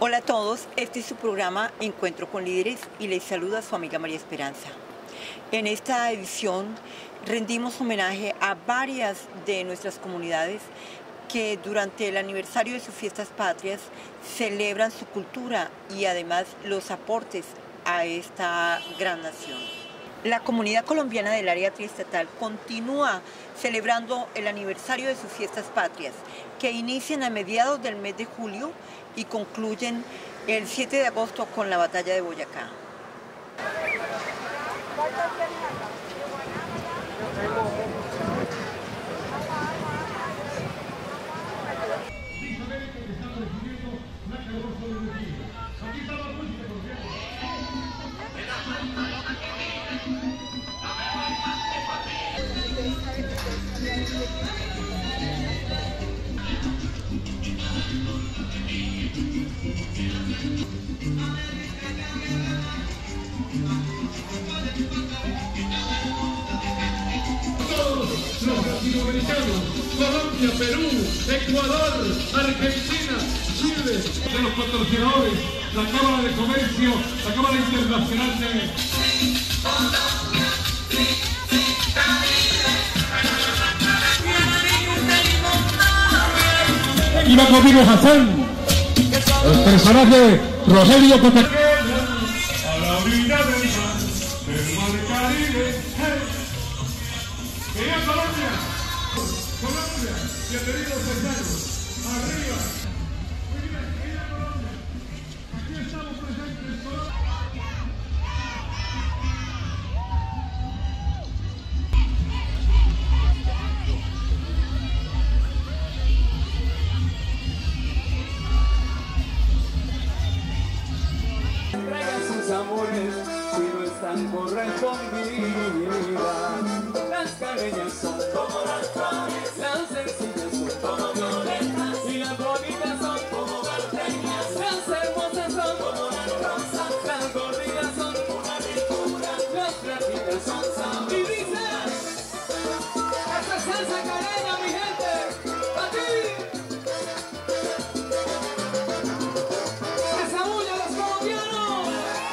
Hola a todos, este es su programa Encuentro con Líderes y les saluda su amiga María Esperanza. En esta edición rendimos homenaje a varias de nuestras comunidades que durante el aniversario de sus fiestas patrias celebran su cultura y además los aportes a esta gran nación. La comunidad colombiana del área triestatal continúa celebrando el aniversario de sus fiestas patrias, que inician a mediados del mes de julio y concluyen el 7 de agosto con la batalla de Boyacá. Los latinoamericanos, Colombia, Perú, Ecuador, Argentina, Chile, de los patrocinadores, la Cámara de Comercio, la Cámara Internacional de... Aquí va conmigo Hassan, el personaje Rogelio Cote. A la orilla del mar Caribe, ¡Viva Colombia! ¡Colombia! Bienvenidos paisanos. ¡Arriba! Muy bien, ¡viva Colombia! Aquí estamos presentes, Colombia. Traigan sus amores si no están correspondidas. Las caleñas son como las flores, las sencillas son como violetas, y las bonitas son como gardenias, las hermosas son como las rosas, las gorditas son una ricura, las platitas son sabidizas. Esta es salsa caleña, mi gente, a ti. Esa bulla los colombianos.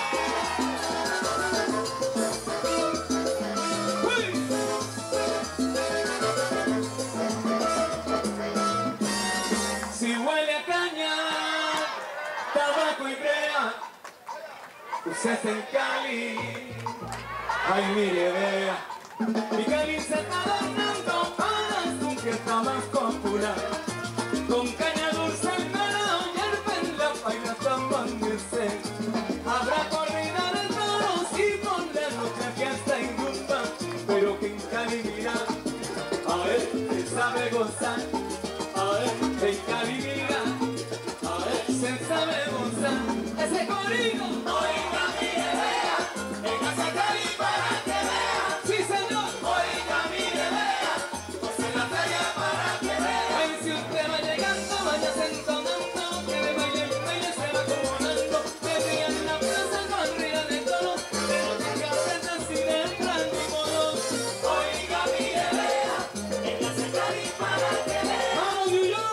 Si huele a caña, tabaco y brea, usted está en Cali, ay mire vea, mi Cali se está adornando para su fiesta más popular, con caña dulce el melao, hierba en la paila hasta amanecer, habrá corrida de toros y por la noche aquí hasta en rumba, pero que en Cali mira, a ver, se sabe gozar. En Cali mira, a ver, se sabe gozar ese corrido. Oiga, mire, vea, véngase a Cali para que vea. Sí, señor. Oiga, mire, vea, goce la feria para que vea. Ay, si usted va llegando, vaya entonando, que de baile en baile se va acomodando. Que brilla en la plaza con ría de toros, pero tenga prendas sin entrar ni modos. Oiga, mire, vea, véngase a Cali para que vea. ¡Vamos, New York!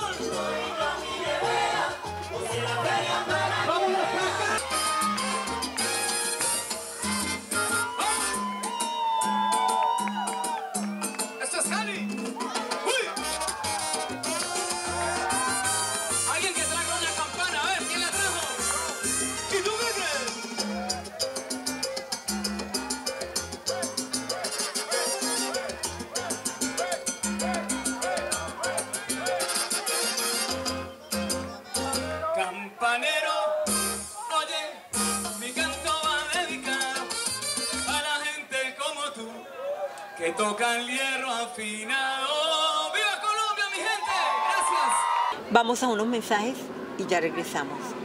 ¡Esto es Cali! ¡Uy! Alguien que trajo una campana, a ver, ¿quién la trajo? ¡Y tú qué crees? Campanero, oye, mi canto va a dedicar a la gente como tú, que toca el hierro afinado. ¡Viva Colombia, mi gente! ¡Gracias! Vamos a unos mensajes y ya regresamos.